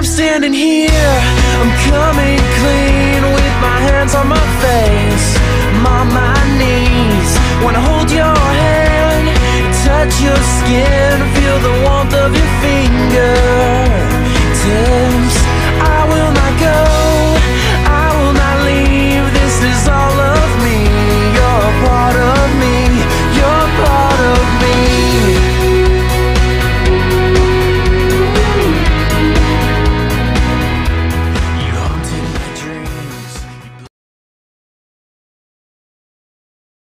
I'm standing here, I'm coming clean with my hands on my face, I'm on my knees. Wanna hold your hand, touch your skin, feel the warmth of your fingertips.